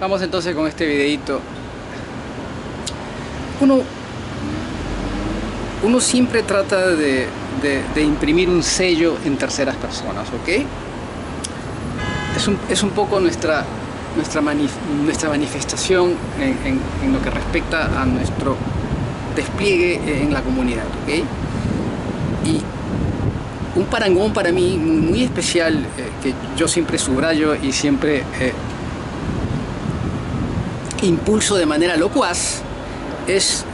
Vamos entonces con este videito. Uno siempre trata de imprimir un sello en terceras personas, ¿ok? Es un poco nuestra manifestación en lo que respecta a nuestro despliegue en la comunidad, ¿ok? Y un parangón para mí muy especial, que yo siempre subrayo y siempre impulso de manera locuaz, es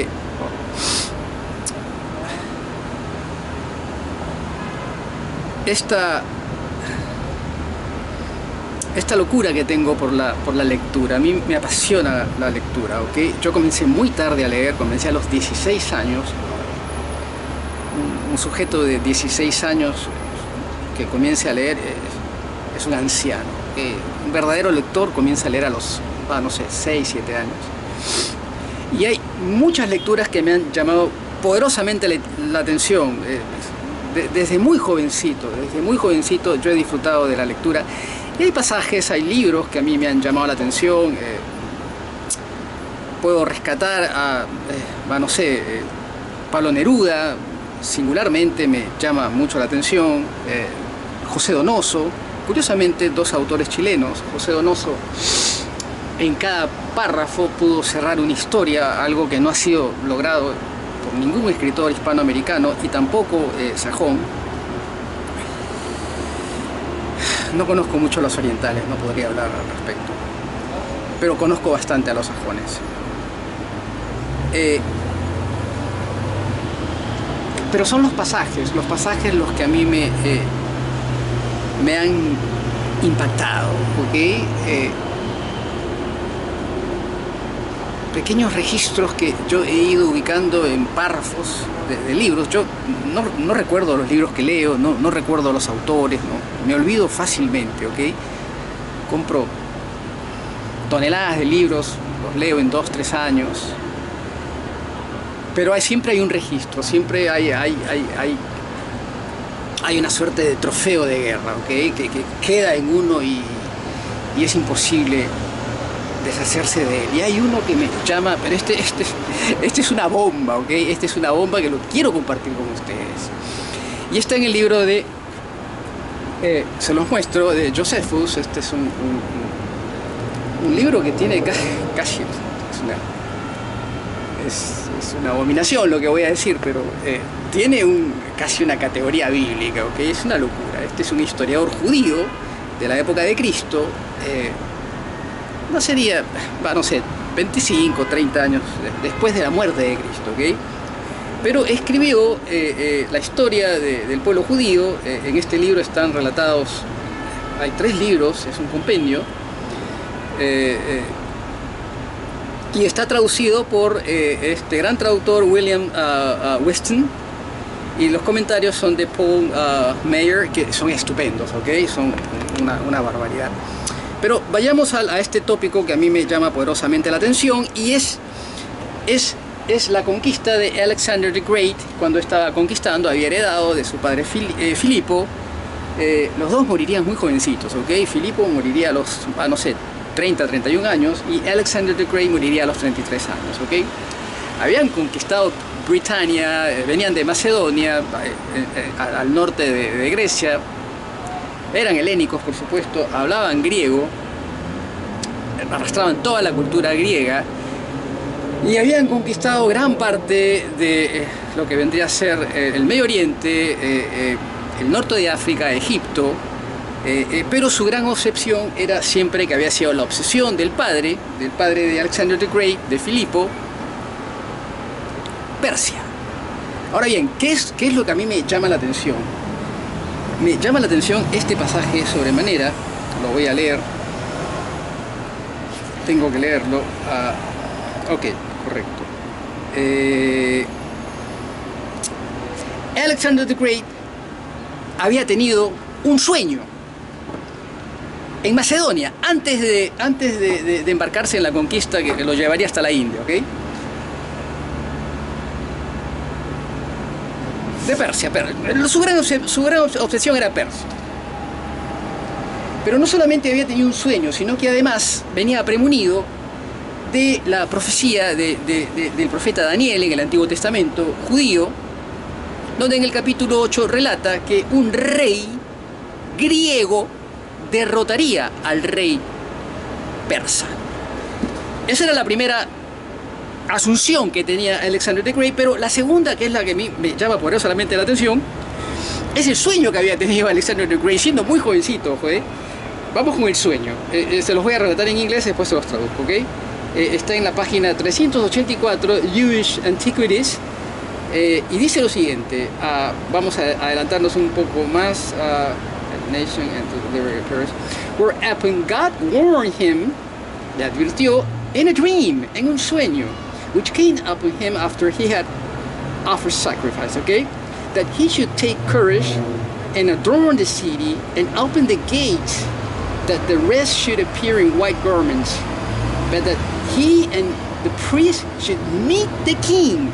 esta locura que tengo por la lectura. A mí me apasiona la lectura, ¿ok? Yo comencé muy tarde a leer, comencé a los 16 años. Un sujeto de 16 años que comience a leer es un anciano. Un verdadero lector comienza a leer a los, no sé, 6, 7 años. Y hay muchas lecturas que me han llamado poderosamente la atención. Desde muy jovencito yo he disfrutado de la lectura. Y hay pasajes, hay libros que a mí me han llamado la atención. Puedo rescatar a no sé, Pablo Neruda, singularmente me llama mucho la atención. José Donoso, curiosamente dos autores chilenos. José Donoso en cada párrafo pudo cerrar una historia, algo que no ha sido logrado por ningún escritor hispanoamericano y tampoco sajón. No conozco mucho a los orientales, no podría hablar al respecto, pero conozco bastante a los sajones. Pero son los pasajes los que a mí me han impactado, ¿ok? Pequeños registros que yo he ido ubicando en párrafos de libros. Yo no recuerdo los libros que leo, no recuerdo los autores, ¿no? Me olvido fácilmente, ¿ok? Compro toneladas de libros, los leo en 2, 3 años, pero siempre hay un registro, siempre hay una suerte de trofeo de guerra, ¿ok? Que queda en uno y es imposible deshacerse de él. Y hay uno que me llama, pero este es una bomba, ¿ok? Este es una bomba que lo quiero compartir con ustedes. Y está en el libro de, se los muestro, de Josephus. Este es un libro que tiene casi es una abominación lo que voy a decir, pero tiene casi una categoría bíblica, ¿ok? Es una locura. Este es un historiador judío de la época de Cristo. No sería, no sé, 25, 30 años después de la muerte de Cristo, ¿ok? Pero escribió la historia del pueblo judío. En este libro están relatados, hay 3 libros, es un compendio, y está traducido por este gran traductor William Weston, y los comentarios son de Paul Meyer, que son estupendos, ¿ok? Son una barbaridad. Pero vayamos a este tópico que a mí me llama poderosamente la atención, y es la conquista de Alexander the Great. Cuando estaba conquistando, había heredado de su padre Filipo. Los dos morirían muy jovencitos, ¿ok? Filipo moriría a los, no sé, 30, 31 años, y Alexander the Great moriría a los 33 años, ¿ok? Habían conquistado Britania, venían de Macedonia, al norte de Grecia. Eran helénicos, por supuesto, hablaban griego, arrastraban toda la cultura griega y habían conquistado gran parte de lo que vendría a ser el Medio Oriente, el norte de África, Egipto, pero su gran obsesión era siempre, que había sido la obsesión del padre de Alexander the Great, de Filipo, Persia. Ahora bien, ¿qué es lo que a mí me llama la atención? Me llama la atención este pasaje sobremanera. Lo voy a leer. Tengo que leerlo. Ok, correcto. Alexander the Great había tenido un sueño en Macedonia antes de embarcarse en la conquista que lo llevaría hasta la India, ¿ok? De Persia. Su gran obsesión era Persia. Pero no solamente había tenido un sueño, sino que además venía premunido de la profecía del profeta Daniel en el Antiguo Testamento judío, donde en el capítulo 8 relata que un rey griego derrotaría al rey persa. Esa era la primera asunción que tenía Alexander the Great, pero la segunda, que es la que a mí me llama poderosamente la atención, es el sueño que había tenido Alexander the Great siendo muy jovencito. Vamos con el sueño. Se los voy a relatar en inglés, después se los traduzco, ¿ok? Está en la página 384, Jewish Antiquities, y dice lo siguiente. Vamos a adelantarnos un poco más. Nation and to deliver Paris, whereupon God warned him, le advirtió, in a dream, en un sueño, which came upon him after he had offered sacrifice, okay, that he should take courage and adorn the city and open the gates, that the rest should appear in white garments, but that he and the priest should meet the king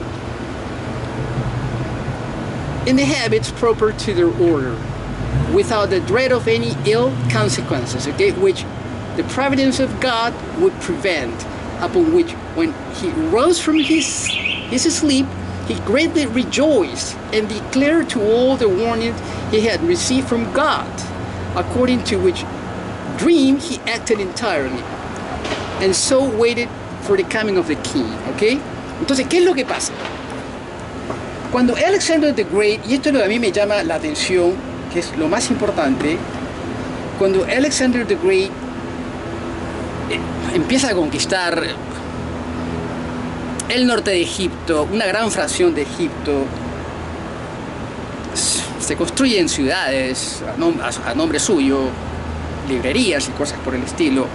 in the habits proper to their order, without the dread of any ill consequences, okay, which the providence of God would prevent, upon which when he rose from his sleep, he greatly rejoiced and declared to all the warning he had received from God, according to which dream he acted entirely, and so waited for the coming of the king, okay. Entonces, ¿qué es lo que pasa? Cuando Alexander the Great, y esto es lo que a mí me llama la atención, que es lo más importante, cuando Alexander the Great empieza a conquistar el norte de Egipto, una gran fracción de Egipto, se construyen ciudades a nombre suyo, librerías y cosas por el estilo.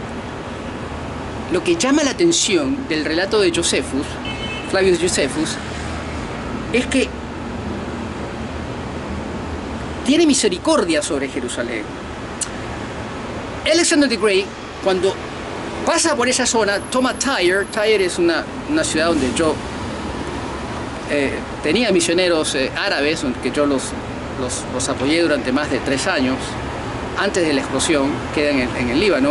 Lo que llama la atención del relato de Josephus, Flavius Josephus, es que tiene misericordia sobre Jerusalén. Alexander the Great, cuando pasa por esa zona, toma Tyre. Tyre es una ciudad donde yo tenía misioneros árabes, que yo los apoyé durante más de 3 años, antes de la explosión, queda en el Líbano.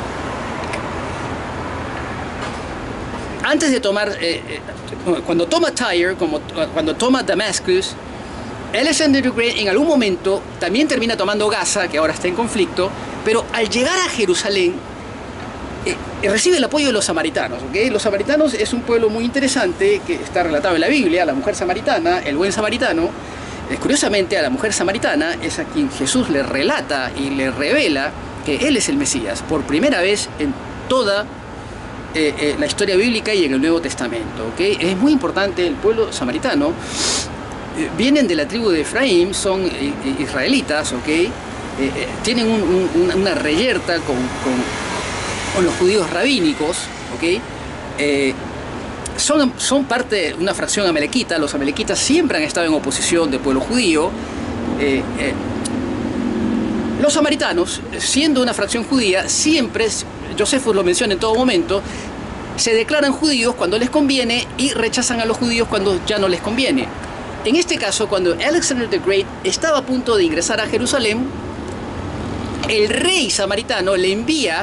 Antes de tomar, cuando toma Tyre, cuando toma Damascus, Alexander the Great en algún momento también termina tomando Gaza, que ahora está en conflicto, pero al llegar a Jerusalén recibe el apoyo de los samaritanos, ¿okay? Los samaritanos es un pueblo muy interesante que está relatado en la Biblia, la mujer samaritana, el buen samaritano. Curiosamente, a la mujer samaritana es a quien Jesús le relata y le revela que Él es el Mesías, por primera vez en toda la historia bíblica y en el Nuevo Testamento, ¿okay? Es muy importante el pueblo samaritano. Vienen de la tribu de Efraín, son israelitas, ¿okay? Tienen una reyerta con los judíos rabínicos, ¿okay? Son parte de una fracción amalequita. Los amalequitas siempre han estado en oposición del pueblo judío. Los samaritanos, siendo una fracción judía, siempre, Josephus lo menciona en todo momento, se declaran judíos cuando les conviene y rechazan a los judíos cuando ya no les conviene. En este caso, cuando Alexander the Great estaba a punto de ingresar a Jerusalén, el rey samaritano le envía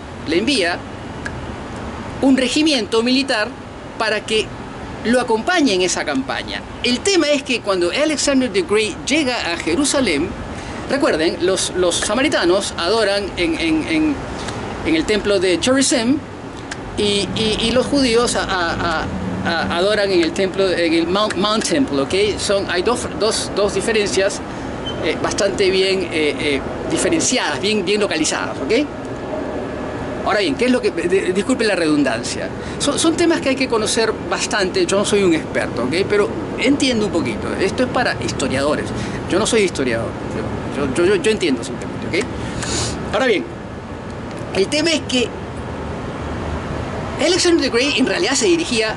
un regimiento militar para que lo acompañe en esa campaña. El tema es que cuando Alexander the Great llega a Jerusalén, recuerden, los samaritanos adoran en el templo de Gerizim y los judíos adoran en el templo, en el Mount Temple, ¿ok? Hay dos diferencias bastante bien diferenciadas, bien localizadas, ¿ok? Ahora bien, ¿qué es lo que...? Disculpen la redundancia. Son temas que hay que conocer bastante. Yo no soy un experto, ¿ok? Pero entiendo un poquito. Esto es para historiadores. Yo no soy historiador. Yo entiendo simplemente, ¿ok? Ahora bien, el tema es que Alexander the Great en realidad se dirigía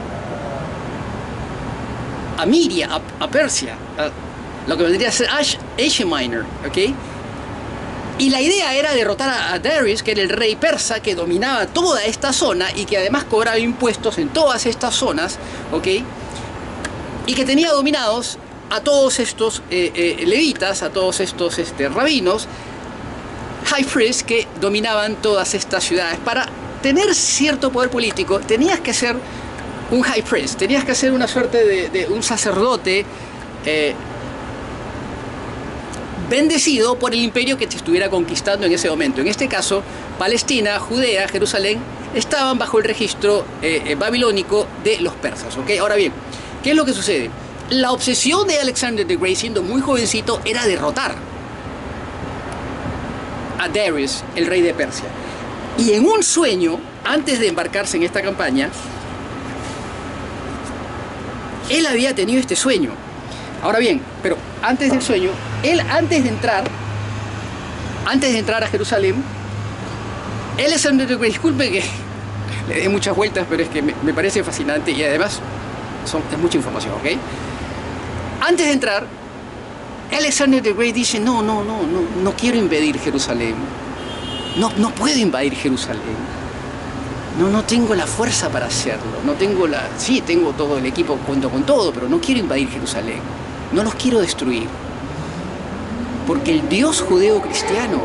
a Midia, a Persia, lo que vendría a ser Asia Minor, ¿ok? Y la idea era derrotar a Darius, que era el rey persa que dominaba toda esta zona y que además cobraba impuestos en todas estas zonas, ¿ok? Y que tenía dominados a todos estos levitas, a todos estos rabinos, high priests que dominaban todas estas ciudades. Para tener cierto poder político tenías que ser un high priest, tenías que ser una suerte de un sacerdote bendecido por el imperio que te estuviera conquistando en ese momento. En este caso, Palestina, Judea, Jerusalén estaban bajo el registro babilónico de los persas, ¿ok? Ahora bien, ¿qué es lo que sucede? La obsesión de Alexander the Great, siendo muy jovencito, era derrotar a Darius, el rey de Persia. Y en un sueño, antes de embarcarse en esta campaña, él había tenido este sueño. Ahora bien, pero antes del sueño, él antes de entrar a Jerusalén, Alexander the Great, disculpe que le dé muchas vueltas, pero es que me parece fascinante y además es mucha información, ¿ok? Antes de entrar, Alexander the Great dice, no quiero invadir Jerusalén. No puedo invadir Jerusalén. No tengo la fuerza para hacerlo. Sí, tengo todo el equipo, cuento con todo, pero no quiero invadir Jerusalén. No los quiero destruir. Porque el Dios judeo-cristiano,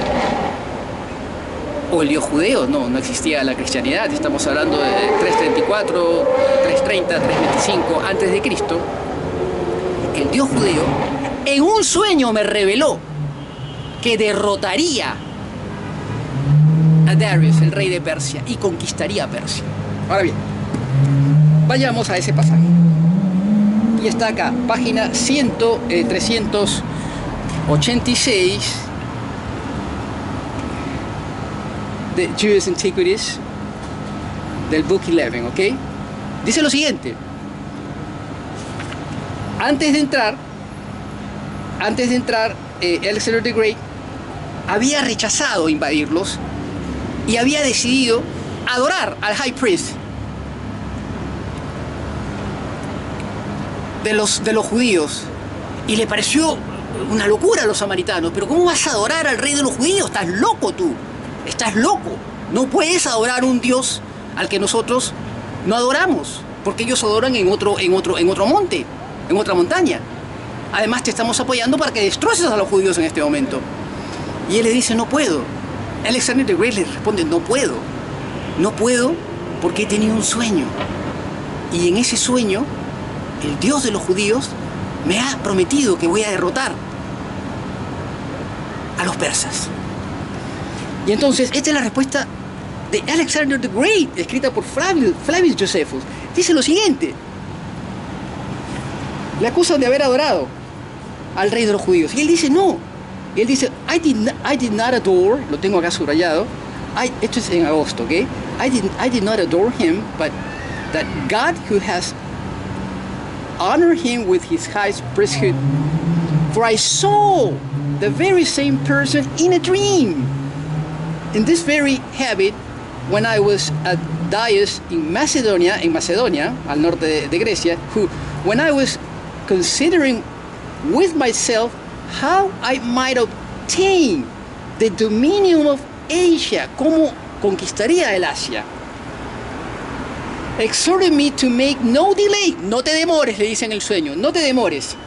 o el Dios judeo, no existía la cristianidad, estamos hablando de 334, 330, 325 antes de Cristo. El Dios judeo en un sueño me reveló que derrotaría a Darius, el rey de Persia, y conquistaría Persia. Ahora bien, vayamos a ese pasaje. Y está acá, página 386 de Jewish Antiquities del Book 11, ¿ok? Dice lo siguiente. Antes de entrar, Alexander the Great había rechazado invadirlos y había decidido adorar al High Priest de los judíos, y le pareció una locura a los samaritanos. Pero ¿cómo vas a adorar al rey de los judíos? Estás loco tú, estás loco. No puedes adorar a un Dios al que nosotros no adoramos, porque ellos adoran en otro monte, en otra montaña. Además te estamos apoyando para que destroces a los judíos en este momento. Y él le dice, no puedo. Alexander the Great le responde, no puedo porque he tenido un sueño, y en ese sueño el Dios de los judíos me ha prometido que voy a derrotar a los persas. Y entonces esta es la respuesta de Alexander the Great, escrita por Flavius Josephus. Dice lo siguiente: le acusan de haber adorado al rey de los judíos, y él dice no. Y él dice, I did not adore, lo tengo acá subrayado, esto es en agosto, ¿ok? I did not adore him, but that God who has honored him with his high priesthood, for I saw the very same person in a dream, in this very habit, when I was at Dias in Macedonia, al norte de Grecia, when I was considering with myself how I might obtain the dominion of Asia, cómo conquistaría el Asia, exhorted me to make no delay. No te demores, le dice en el sueño, no te demores,